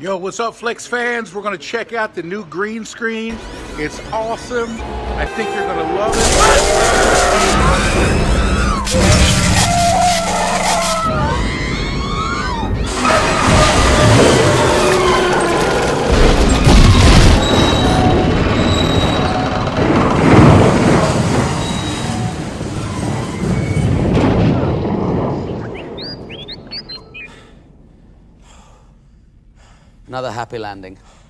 Yo, what's up, Flex fans? We're gonna check out the new green screen. It's awesome. I think you're gonna love it. Another happy landing.